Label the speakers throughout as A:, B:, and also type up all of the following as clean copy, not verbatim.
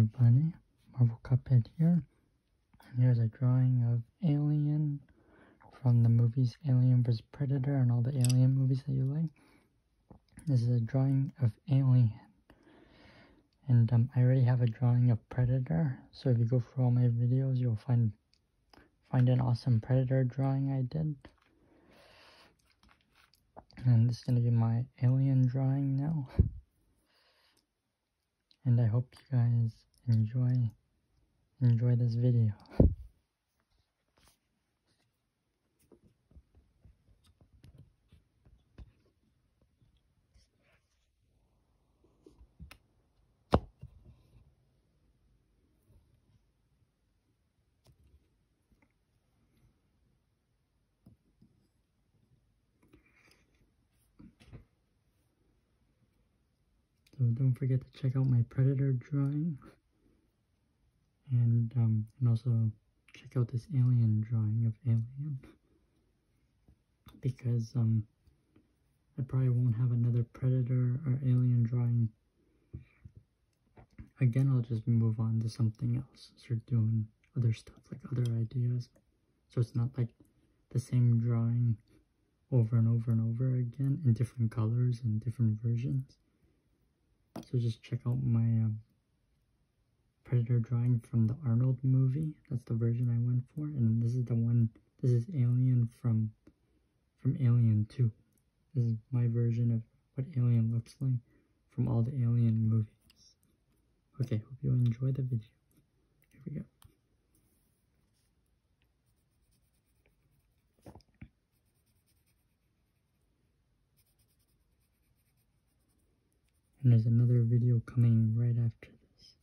A: everybody, Marvel Cuphead here, and here's a drawing of Alien from the movies Alien vs Predator and all the Alien movies that you like. This is a drawing of Alien, and I already have a drawing of Predator, so if you go through all my videos, you'll find an awesome Predator drawing I did. And this is going to be my Alien drawing now. And I hope you guys enjoy this video. So don't forget to check out my Predator drawing, and also check out this Alien drawing of Alien, because I probably won't have another Predator or Alien drawing again. I'll just move on to something else, start doing other stuff, like other ideas, so it's not like the same drawing over and over and over again in different colors and different versions. So just check out my Predator drawing from the Arnold movie. That's the version I went for. And this is the one, this is Alien from Alien 2. This is my version of what Alien looks like from all the Alien movies. Okay, hope you enjoy the video. Here we go. And there's another video coming right after this.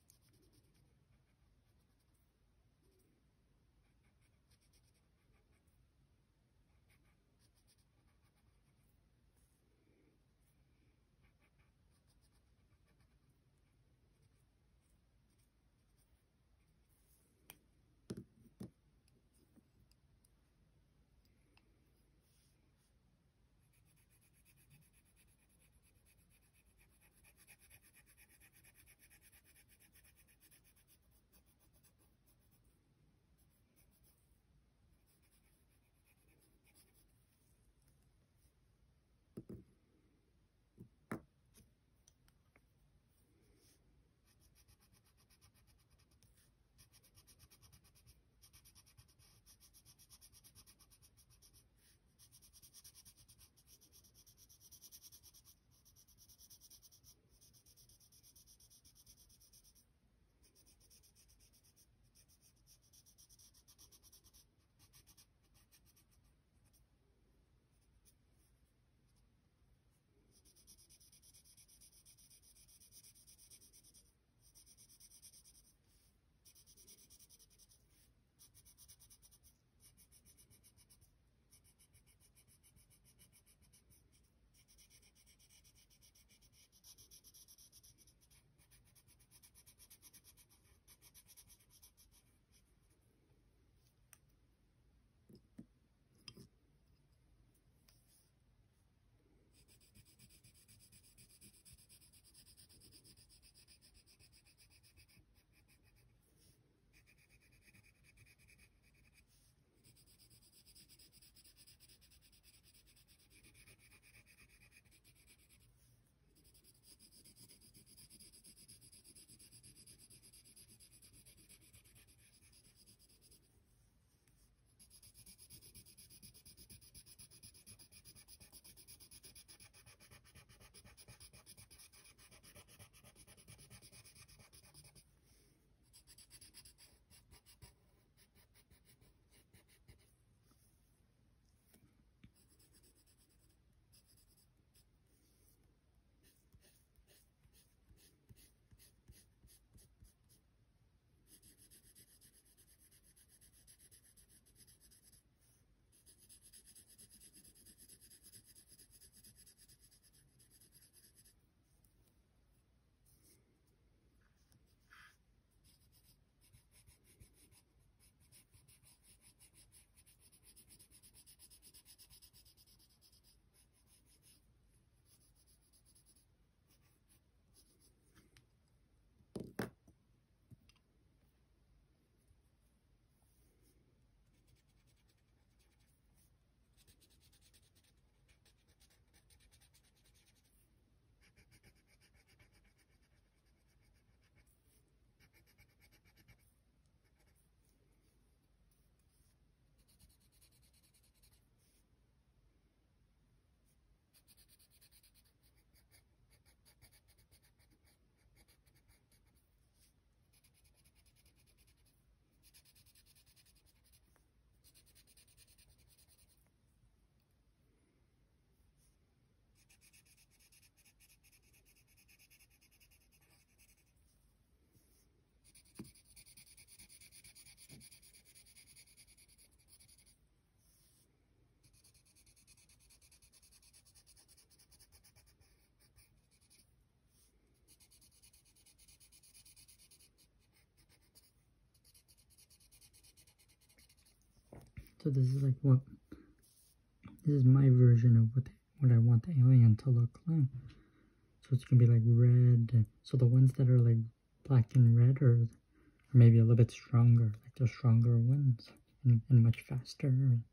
A: So this is like this is my version of what I want the alien to look like. So it's gonna be like red. So the ones that are like black and red are maybe a little bit stronger, like the stronger ones, and much faster.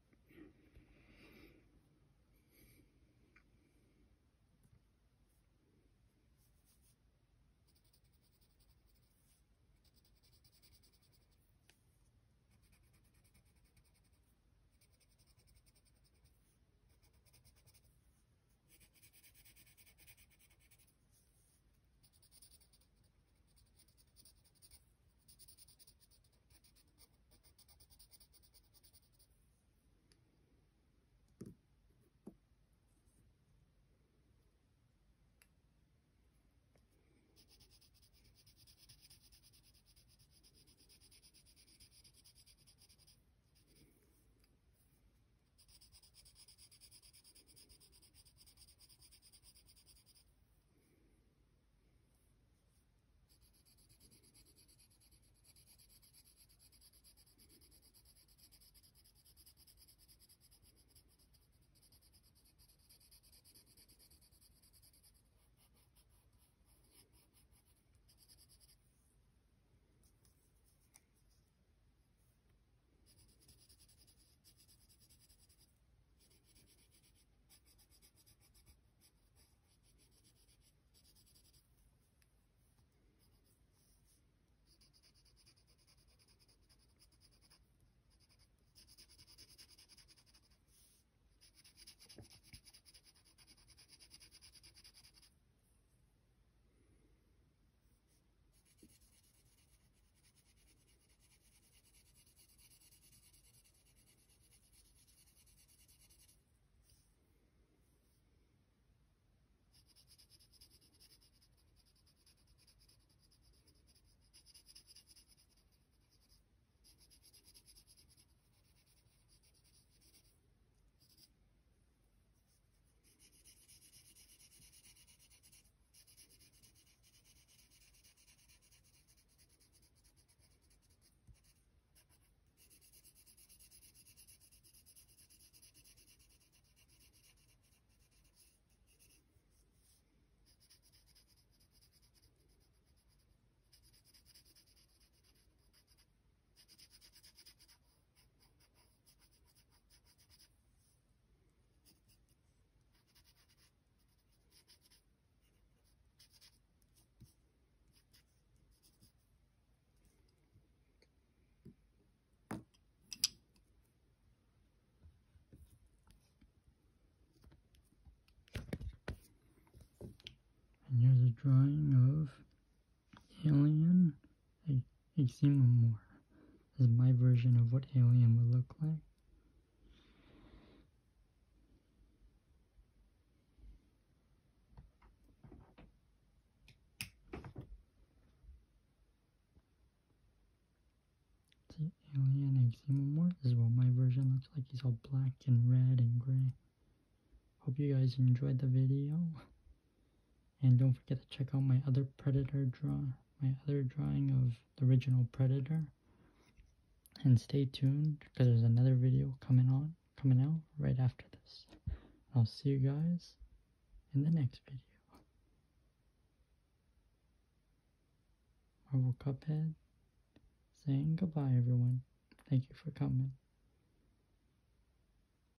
A: And here's a drawing of alien Eximamor. This is my version of what alien would look like. See, alien Eximamor. This is what my version looks like. He's all black and red and gray. Hope you guys enjoyed the video. And don't forget to check out my other Predator my other drawing of the original Predator. And stay tuned because there's another video coming out right after this. I'll see you guys in the next video. Marvel Cuphead saying goodbye, everyone. Thank you for coming.